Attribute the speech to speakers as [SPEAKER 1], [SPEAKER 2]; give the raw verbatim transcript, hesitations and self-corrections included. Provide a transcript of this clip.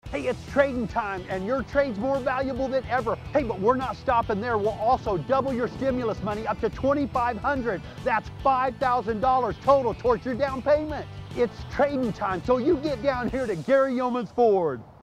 [SPEAKER 1] Hey, it's trading time, and your trade's more valuable than ever. Hey, but we're not stopping there. We'll also double your stimulus money up to twenty-five hundred dollars. That's five thousand dollars total towards your down payment. It's trading time, so you get down here to Gary Yeomans Ford.